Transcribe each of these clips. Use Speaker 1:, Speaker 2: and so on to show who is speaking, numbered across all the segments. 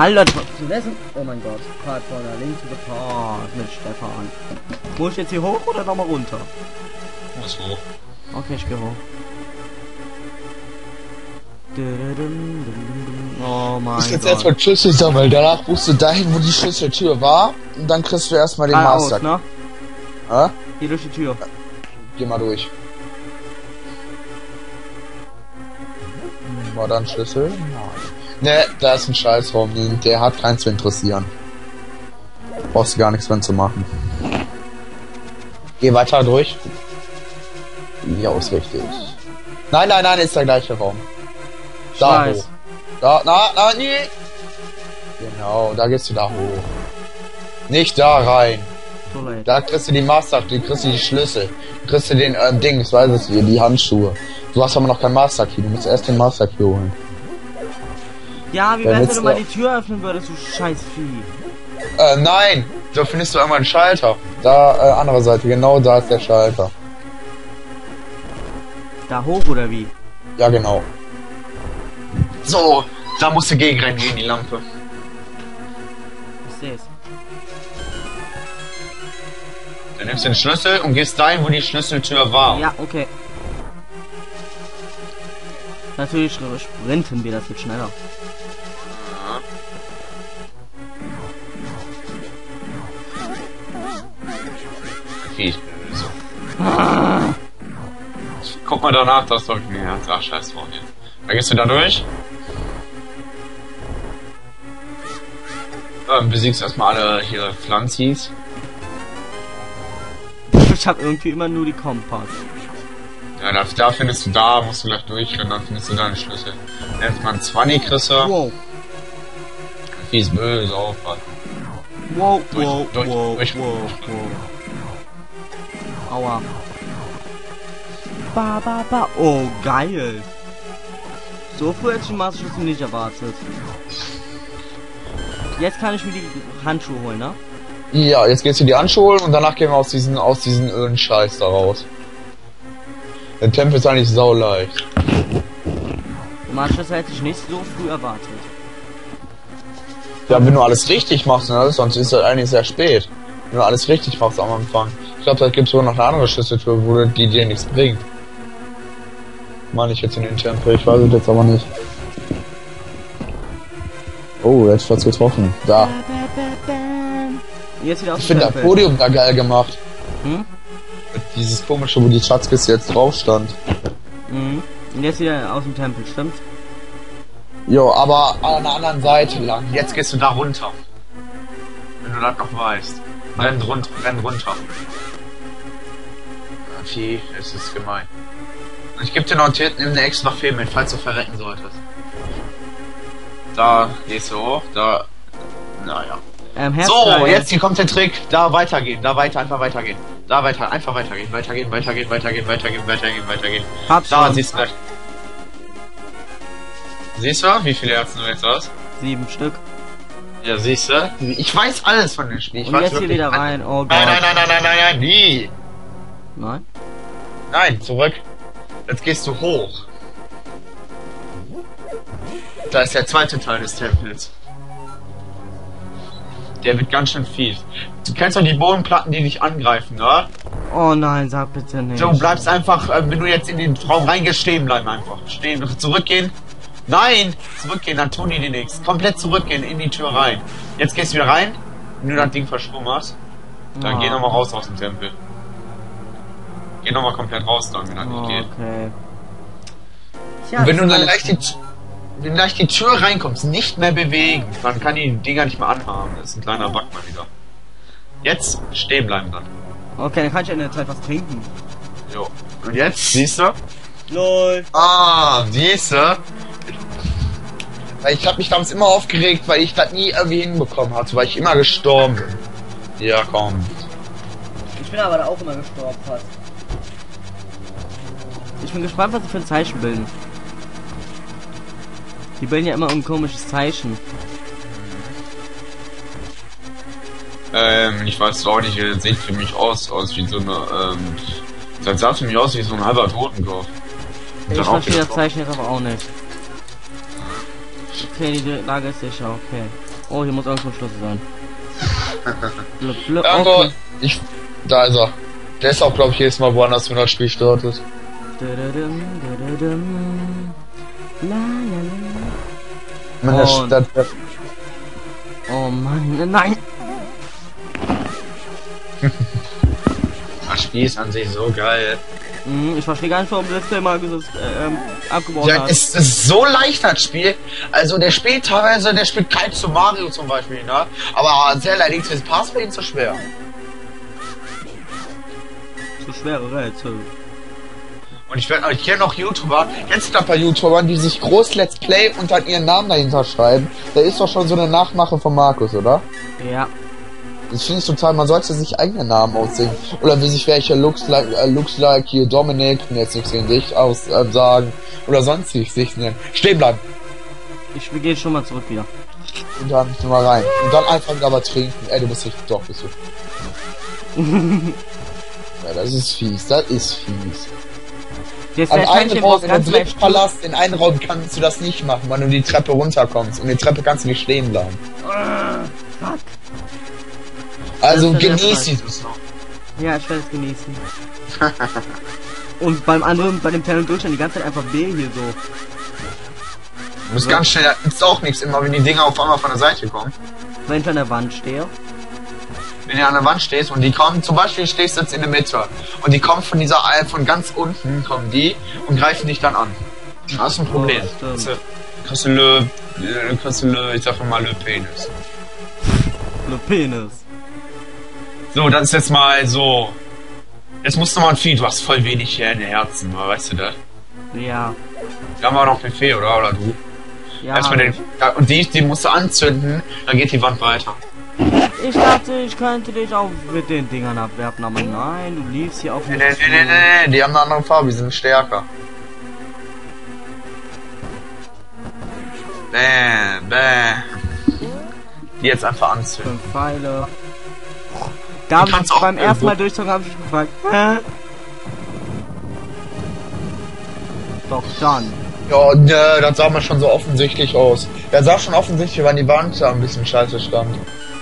Speaker 1: Hallo, oh mein Gott, gerade von der links überfahren mit Stefan. Muss ich jetzt hier hoch oder nochmal runter?
Speaker 2: Muss hoch.
Speaker 1: Okay, ich geh hoch. Oh mein Gott.
Speaker 3: Du musst jetzt erstmal Schlüssel sammeln, danach musst du dahin, wo die Schlüsseltür war, und dann kriegst du erstmal den Master.
Speaker 1: Aus, ne?
Speaker 3: Hä?
Speaker 1: Hier durch die Tür.
Speaker 3: Geh mal durch. War da ein Schlüssel? Ne, da ist ein Scheißraum, der hat keinen zu interessieren. Brauchst du gar nichts dran zu machen. Geh weiter durch. Ja, ist richtig. Nein, nein, nein, ist der gleiche Raum. Da hoch. Da, nee. Genau, da gehst du da hoch. Nicht da rein. Da kriegst du die Master, du kriegst die Schlüssel. Du kriegst du den Ding, ich weiß es hier, die Handschuhe. Du hast aber noch kein Master Key, du musst erst den Master Key holen.
Speaker 1: Ja, wie wär's, wenn du mal die Tür öffnen würdest, du scheiß Vieh?
Speaker 3: Nein! Da findest du irgendwann einen Schalter. Da, andere Seite, genau da ist der Schalter.
Speaker 1: Da hoch oder wie?
Speaker 3: Ja, genau. So, da musst du gegenrennen gegen die Lampe.
Speaker 1: Ich seh's.
Speaker 2: Dann nimmst du den Schlüssel und gehst dahin, wo die Schlüsseltür war.
Speaker 1: Ja, okay. Natürlich sprinten wir das jetzt schneller.
Speaker 2: Viech böse. Guck mal danach, das drückt mir Herz. Ach, scheiß drauf jetzt. Da gehst du da durch. Besiegst erstmal alle hier Pflanzis.
Speaker 1: Ich hab irgendwie immer nur die Kompass.
Speaker 2: Ja, da findest du, da musst du gleich durchrennen, dann findest du deinen Schlüssel. Erstmal ein 20 kriegst du.
Speaker 1: Wow.
Speaker 2: Fies böse aufpassen.
Speaker 1: Wow,
Speaker 2: Durch,
Speaker 1: wow,
Speaker 2: durch,
Speaker 1: wow,
Speaker 2: durch,
Speaker 1: wow, wow. Aua. Ba. Oh, geil. So früh hätte ich den Masterschutz nicht erwartet. Jetzt kann ich mir die Handschuhe holen, ne?
Speaker 3: Ja, jetzt gehst du die Handschuhe holen und danach gehen wir aus diesen Scheiß da raus. Der Tempel ist eigentlich sau leicht.
Speaker 1: Den Masterschutz hätte ich nicht so früh erwartet.
Speaker 3: Ja, wenn du alles richtig machst, ne, sonst ist das eigentlich sehr spät. Wenn du alles richtig machst am Anfang. Ich glaube, da gibt es sogar noch eine andere Schlüsseltür, wo die dir nichts bringt. Meine ich jetzt in den Tempel, ich weiß es jetzt aber nicht. Oh, jetzt wird's getroffen. Da.
Speaker 1: Jetzt wieder
Speaker 3: Ich finde das Podium da geil gemacht.
Speaker 1: Hm?
Speaker 3: Dieses komische, wo die Schatzkiste jetzt drauf stand.
Speaker 1: Mhm. Und jetzt wieder aus dem Tempel, stimmt's?
Speaker 3: Jo, aber an der anderen Seite lang.
Speaker 2: Jetzt gehst du da runter. Wenn du das noch weißt. Renn runter. Vieh, es ist gemein. Und ich gebe dir noch hinten eine extra Fee mit, falls du verrecken solltest. Da gehst du hoch, da. Naja. So, jetzt hier kommt der Trick. Da weitergehen, einfach weitergehen. Da einfach weitergehen.
Speaker 1: Hab's
Speaker 2: da,
Speaker 1: schon.
Speaker 2: siehst du gleich. Siehst du, wie viele Herzen du jetzt hast?
Speaker 1: 7 Stück.
Speaker 2: Ja, siehst du? Ich weiß alles von dem Spiel. Ich
Speaker 1: Und
Speaker 2: weiß
Speaker 1: jetzt hier wieder rein, oh Gott.
Speaker 2: Nein, nie.
Speaker 1: Nein?
Speaker 2: Nein, zurück. Jetzt gehst du hoch. Da ist der zweite Teil des Tempels. Der wird ganz schön fies. Du kennst doch die Bodenplatten, die dich angreifen, ne?
Speaker 1: Oh nein, sag bitte nicht.
Speaker 2: Du bleibst einfach, wenn du jetzt in den Raum reingehst, stehen bleiben einfach. Stehen, zurückgehen. Nein! Zurückgehen, dann tun die dir nichts. Komplett zurückgehen, in die Tür rein. Jetzt gehst du wieder rein, wenn du das Ding verschwungen hast. Dann geh nochmal raus aus dem Tempel. Geh nochmal komplett raus, dann, wenn das nicht geht.
Speaker 1: Okay. Tja,
Speaker 3: Und wenn du dann gleich die Tür reinkommst, nicht mehr bewegen, dann kann die Dinger nicht mehr anhaben. Das ist ein kleiner Bug mal wieder.
Speaker 2: Jetzt stehen bleiben dann.
Speaker 1: Okay, dann kann ich in der Zeit was trinken.
Speaker 2: Jo. Und jetzt, siehst du?
Speaker 1: LOL.
Speaker 3: Ah, siehst du? Ich habe mich damals immer aufgeregt, weil ich das nie irgendwie hinbekommen hatte, weil ich immer gestorben bin. Ja, komm.
Speaker 1: Ich bin aber da auch immer gestorben fast. Ich bin gespannt, was sie für ein Zeichen bilden. Die bilden ja immer ein komisches Zeichen.
Speaker 2: Ich weiß auch nicht, sieht für mich aus wie so eine, das sah für mich aus wie so ein halber Totenkopf.
Speaker 1: Ich verstehe das Zeichen jetzt aber auch nicht. Okay, die Lage ist sicher, okay. Oh, hier muss irgendwo ein Schlüssel sein. Blub, blub,
Speaker 3: Irgendwo,
Speaker 1: okay.
Speaker 3: da ist er. Der ist auch, glaube ich, jedes Mal woanders, wenn das Spiel startet.
Speaker 1: Dadadum, dadadum. La, la, la.
Speaker 3: Meine
Speaker 1: Und-
Speaker 3: Stadt.
Speaker 1: Oh Mann, nein!
Speaker 2: Das Spiel ist an sich so geil.
Speaker 1: Ich verstehe gar nicht, warum das letzte Mal abgebrochen
Speaker 2: Ja,
Speaker 1: hat.
Speaker 2: es ist so leicht, das Spiel. Also, der spielt teilweise, der spielt kein zu Mario zum Beispiel, ne? Aber sehr leidig, das Pass für ihn zu schwer.
Speaker 1: Zu schwere Rätsel.
Speaker 2: Und ich kenne noch YouTuber,
Speaker 3: Kennst du da ein paar YouTubern, die sich groß Let's Play und dann ihren Namen dahinter schreiben? Da ist doch schon so eine Nachmache von Markus, oder?
Speaker 1: Ja.
Speaker 3: Das finde ich total, man sollte sich eigene Namen aussingen. Oder wie sich welche looks like hier Dominik, jetzt nichts gegen dich, sagen. Oder sonst sich nennen. Stehen bleiben.
Speaker 1: Ich gehe schon mal zurück wieder.
Speaker 3: Und dann mal rein. Und dann einfach wieder was trinken. Ey, du bist richtig, doch, bist du. Ja, das ist fies, das ist fies.
Speaker 1: Jetzt
Speaker 3: Am
Speaker 1: wahrscheinlich
Speaker 3: einen
Speaker 1: im
Speaker 3: Raum, in
Speaker 1: ganz
Speaker 3: dem dritten Palast, in einen Raum kannst du das nicht machen, wenn du die Treppe runterkommst. Und die Treppe kannst du nicht stehen bleiben.
Speaker 1: Fuck.
Speaker 3: Also
Speaker 1: Das ist ja
Speaker 3: genieß
Speaker 1: der
Speaker 3: sie.
Speaker 1: Ja, ich werde es genießen. Und beim anderen, bei dem kleinen Durchstand die ganze Zeit einfach B hier so.
Speaker 2: du musst ganz schnell, da ist auch nichts, immer wenn die Dinger auf einmal von der Seite kommen.
Speaker 1: Wenn ich an der Wand stehe.
Speaker 2: Wenn du an der Wand stehst und die kommen, zum Beispiel stehst du jetzt in der Mitte und die kommen von dieser, von ganz unten kommen die und greifen dich dann an. Das ist ein Problem.
Speaker 1: Oh, stimmt.
Speaker 2: Kriegst du ich sag mal, Le Penis.
Speaker 1: Le Penis.
Speaker 2: So, das ist jetzt mal so. Jetzt musst du mal ein Vieh, du hast voll wenig hier in den Herzen, weißt du das?
Speaker 1: Ja.
Speaker 2: Wir haben auch noch Buffet, oder du?
Speaker 1: Ja.
Speaker 2: Erstmal den, und die musst du anzünden, dann geht die Wand weiter.
Speaker 1: Ich dachte, ich könnte dich auch mit den Dingern abwerfen, aber nein, du liefst hier auf mich zu.
Speaker 2: Nee, die haben eine andere Farbe, die sind stärker. Bäh. Die jetzt einfach anzünden.
Speaker 1: 5 Pfeile. Da hab
Speaker 2: kannst
Speaker 1: ich
Speaker 2: auch
Speaker 1: beim ersten Mal
Speaker 2: irgendwo-
Speaker 1: durchzogen, habe ich mich gefragt, hä? Doch dann.
Speaker 3: Ja, ne, das sah mal schon so offensichtlich aus. Der sah schon offensichtlich, weil die Wand da ein bisschen scheiße stand.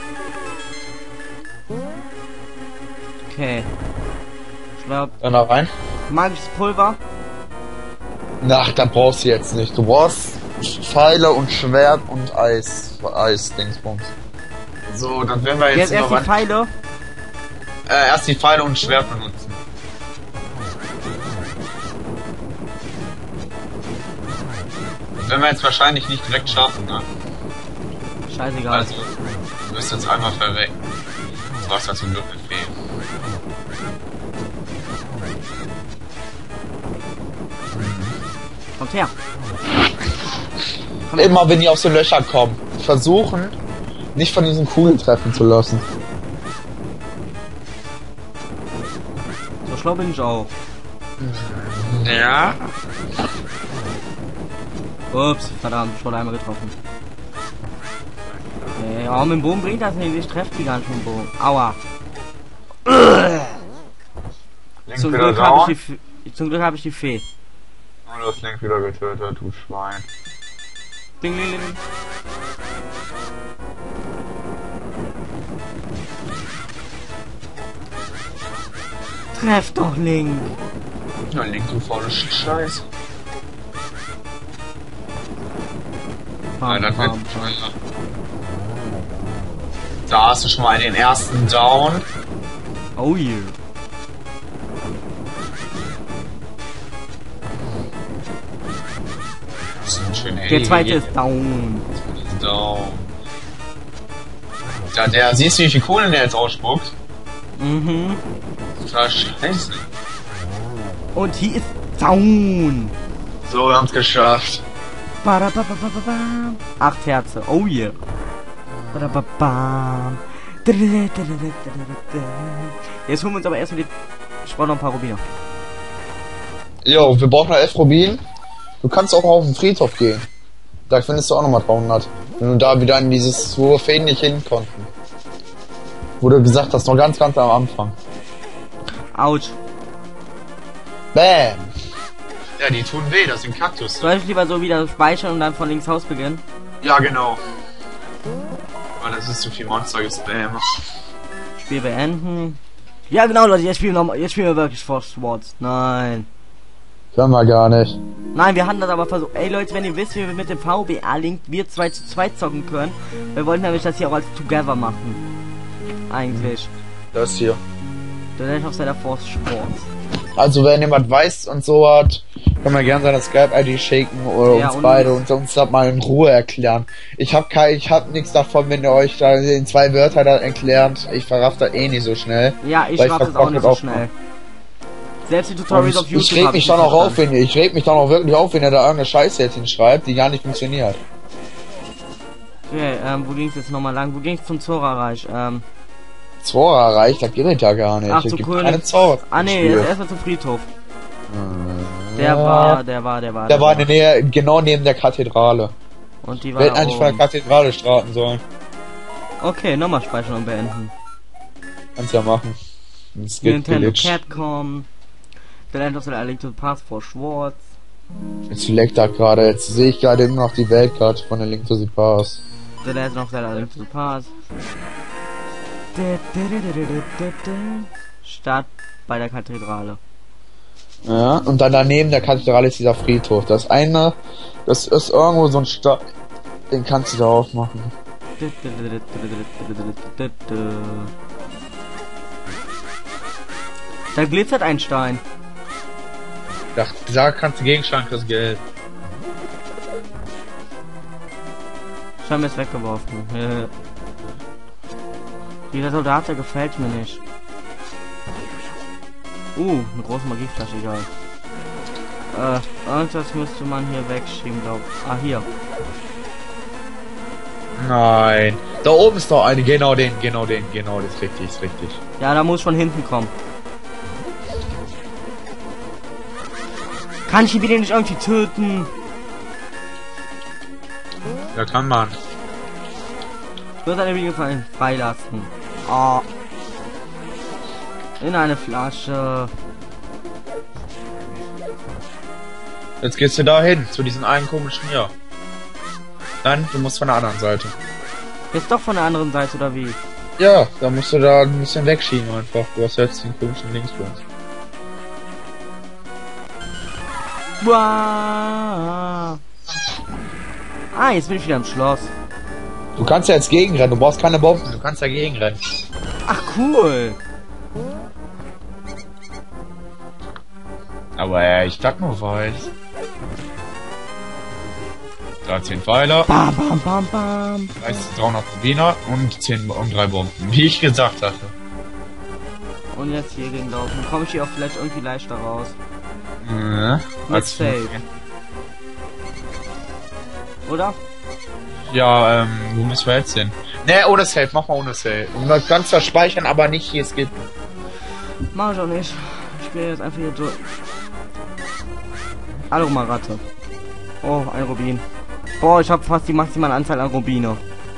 Speaker 1: Okay. Ich glaube,
Speaker 3: Dann da rein.
Speaker 1: magisches Pulver.
Speaker 3: Ach, da brauchst du jetzt nicht. Du brauchst Pfeile und Schwert und Eis-Dingsbums.
Speaker 2: So, dann werden wir
Speaker 1: Jetzt
Speaker 2: jetzt
Speaker 1: erst die Pfeile.
Speaker 2: erst die Pfeile und Schwert benutzen. Das werden wir jetzt wahrscheinlich nicht direkt schaffen, ne?
Speaker 1: Scheißegal.
Speaker 2: Also, du wirst jetzt einmal verrecken. Das war's ja zum Glück mit Fee.
Speaker 1: Kommt her.
Speaker 3: Immer wenn die aus den Löchern kommen, versuchen, nicht von diesen Kugeln treffen zu lassen.
Speaker 1: So schlau bin ich auch.
Speaker 2: Ja?
Speaker 1: Ups, verdammt, ich wurde einmal getroffen. Ja, mit dem Bogen bringt das nicht, ich treffe die gar nicht mit dem Bogen. Aua.
Speaker 2: Link
Speaker 1: Zum
Speaker 2: wieder
Speaker 1: Glück habe
Speaker 2: down.
Speaker 1: zum Glück habe ich die Fee.
Speaker 2: Und das Link wieder getötet, du Schwein.
Speaker 1: Ding, ding, ding. Treff doch Link.
Speaker 2: Ja, Link, du faule Scheiß.
Speaker 1: Bam,
Speaker 2: Das wird
Speaker 1: bam, bam.
Speaker 2: Da hast du schon mal den ersten Down.
Speaker 1: Oh yeah.
Speaker 2: Das ist ein schöner
Speaker 1: Der zweite ist down.
Speaker 2: Down. Ja, der, siehst du, wie viel Kohlen der jetzt ausspuckt?
Speaker 1: Mhm.
Speaker 2: Total scheiße.
Speaker 1: Und hier ist down.
Speaker 2: So, wir haben's geschafft.
Speaker 1: Badababababam. 8 Herze. Oh yeah. Badababam. Jetzt holen wir uns aber erstmal die... Ich brauche noch ein paar Rubine.
Speaker 3: Jo, wir brauchen noch 11 Rubin. Du kannst auch auf den Friedhof gehen. Da findest du auch nochmal 300. Wenn du da wieder in dieses, wo wir Feen nicht hin konnten. Wo du gesagt hast, noch ganz am Anfang.
Speaker 1: Autsch.
Speaker 3: Bam!
Speaker 2: Ja, die tun weh, das sind Kaktus.
Speaker 1: Soll ich lieber so wieder speichern und dann von links Haus beginnen?
Speaker 2: Ja, genau. Oh, das ist zu viel Monster-Gespam.
Speaker 1: Spiel beenden. Ja genau Leute, jetzt spielen wir wirklich Force Swords. Nein.
Speaker 3: Können wir gar nicht.
Speaker 1: Nein, wir haben das aber versucht. Ey Leute, wenn ihr wisst, wie wir mit dem VBA-Link wir 2 zu 2 zocken können. Wir wollten nämlich das hier auch als Together machen. Eigentlich.
Speaker 3: Das hier.
Speaker 1: The Legend of Zelda Force Swords.
Speaker 3: Also wenn jemand weiß und so hat, kann man gerne seine Skype-ID schicken oder
Speaker 1: Ja,
Speaker 3: uns
Speaker 1: und
Speaker 3: beide und uns das mal in Ruhe erklären. Ich hab nichts davon, wenn ihr euch da in 2 Wörter da erklärt. Ich verraff das eh nicht so schnell.
Speaker 1: Ja, ich
Speaker 3: weil
Speaker 1: raff das auch nicht so schnell. Selbst die
Speaker 3: Und
Speaker 1: Tutorials auf YouTube.
Speaker 3: ich reg mich dann auch auf, wenn ich reg mich dann auch wirklich auf, wenn ihr da irgendeine Scheiße jetzt hinschreibt, die gar nicht funktioniert.
Speaker 1: Okay, wo ging's jetzt nochmal lang? Wo ging's zum Zora-Reich?
Speaker 3: Zora reicht, das geht ja gar nicht.
Speaker 1: Ach,
Speaker 3: Es
Speaker 1: zu
Speaker 3: gibt
Speaker 1: König.
Speaker 3: keine Zora.
Speaker 1: Ah nee, jetzt erstmal zum Friedhof. Der war.
Speaker 3: Der war in der Nähe, genau neben der Kathedrale.
Speaker 1: Und die
Speaker 3: Wir
Speaker 1: war.
Speaker 3: hätten eigentlich von der
Speaker 1: oben.
Speaker 3: Kathedrale starten sollen.
Speaker 1: Okay, nochmal speichern und beenden.
Speaker 3: Kannst ja machen. Es geht
Speaker 1: Nintendo
Speaker 3: glitcht.
Speaker 1: Capcom. The Legend of Zelda: A Link to the Past for Schwartz.
Speaker 3: Jetzt leckt da gerade, jetzt sehe ich gerade immer noch die Weltkarte von der Link to the Past.
Speaker 1: The Legend of Zelda: A Link to the Past. Start bei der Kathedrale.
Speaker 3: Ja, und dann daneben der Kathedrale ist dieser Friedhof. Das ist irgendwo so ein Stein, den kannst du da aufmachen.
Speaker 1: Da glitzert ein Stein.
Speaker 3: Da kannst du gegenschlagen, das Geld.
Speaker 1: Scheinbar ist weggeworfen. Dieser Soldat, der gefällt mir nicht. Eine große Magieflasche, egal. Irgendwas müsste man hier wegschieben, glaub ich. Ah, hier.
Speaker 3: Nein. Da oben ist doch eine, genau, das ist richtig.
Speaker 1: Ja, da muss von hinten kommen. Kann ich ihn wieder nicht irgendwie töten?
Speaker 3: Ja, kann man.
Speaker 1: Ich würde seine Gefallen freilassen. Ah. In eine Flasche.
Speaker 3: Jetzt gehst du da hin, zu diesen einen komischen hier. Nein, du musst von der anderen Seite.
Speaker 1: Jetzt doch von der anderen Seite, oder wie?
Speaker 3: Ja, da musst du da ein bisschen wegschieben einfach. Du hast jetzt den komischen Linksfuß.
Speaker 1: Wow. Ah, jetzt bin ich wieder im Schloss.
Speaker 3: Du kannst ja jetzt gegenrennen, du brauchst keine Bomben, du kannst ja gegenrennen.
Speaker 1: Ach, cool.
Speaker 3: Aber ich dachte nur weiß. Da 10 Pfeiler,
Speaker 1: Bam, bam, bam, bam.
Speaker 3: 300 Rubiner und 3 Bomben, wie ich gesagt hatte.
Speaker 1: Und jetzt hier gegenlaufen. Komme ich hier auch vielleicht irgendwie leichter raus.
Speaker 3: Ja,
Speaker 1: Mit Safe. Oder?
Speaker 3: Ja, wo müssen wir jetzt hin? Ne, ohne Safe, mach mal ohne Safe. Und man kann zwar speichern, aber nicht hier, es geht.
Speaker 1: Mach ich auch nicht. Ich gehe jetzt einfach hier durch. Hallo, mal Ratte. Oh, ein Rubin. Boah, ich habe fast die maximale Anzahl an Rubine.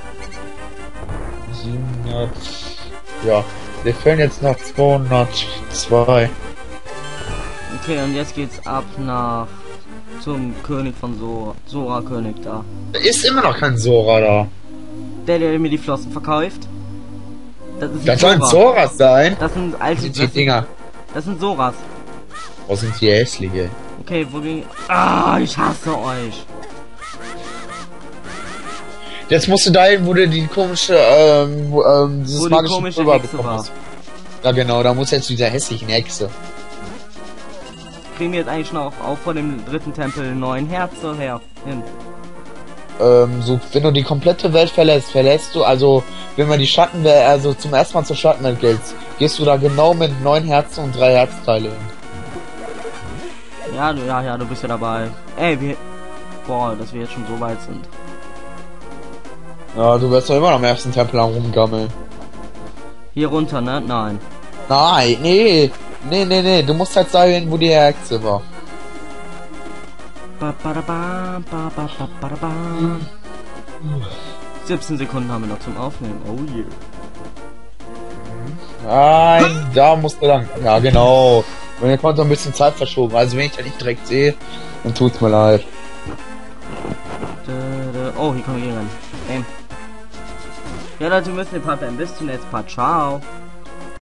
Speaker 3: 700. Ja, wir fehlen jetzt noch 202.
Speaker 1: Okay, und jetzt geht's ab nach zum König von Sora König da.
Speaker 3: Da ist immer noch kein Sora da.
Speaker 1: Der mir die Flossen verkauft. Das ist
Speaker 3: Das sollen Soras sein.
Speaker 1: Das sind alte
Speaker 3: Die Dinger.
Speaker 1: Das sind Soras.
Speaker 3: Wo sind die hässliche?
Speaker 1: Okay, wo ging. Ah, ich hasse euch.
Speaker 3: Jetzt musst du dahin, wo du die komische, dieses
Speaker 1: Wo die
Speaker 3: magische
Speaker 1: komische
Speaker 3: Pulver
Speaker 1: Hexe
Speaker 3: bekommen
Speaker 1: war.
Speaker 3: hast. Ja genau, da muss jetzt zu dieser hässlichen Hexe.
Speaker 1: Kriegen wir jetzt eigentlich noch auch vor dem dritten Tempel 9 Herzen her hin.
Speaker 3: So, wenn du die komplette Welt verlässt du, also, wenn man die Schattenwelt, also zum ersten Mal zur Schattenwelt gehst du da genau mit 9 Herzen und 3 Herzteile hin.
Speaker 1: Ja, du bist ja dabei. Ey, boah, dass wir jetzt schon so weit sind.
Speaker 3: Ja, du wirst doch immer noch am ersten Tempel am rumgammeln.
Speaker 1: Hier runter, ne? Nein.
Speaker 3: Nein, nee, du musst halt dahin, wo die Hexe war.
Speaker 1: 17 Sekunden haben wir noch zum Aufnehmen. Oh yeah.
Speaker 3: Nein, da musst du lang. Ja, genau. Und jetzt kommt noch ein bisschen Zeit verschoben. Also wenn ich da nicht direkt sehe, dann tut's mir leid.
Speaker 1: Oh, hier kommen wir rein. Ja, Leute, wir müssen den Part beenden. Bis zum nächsten Part. Ciao.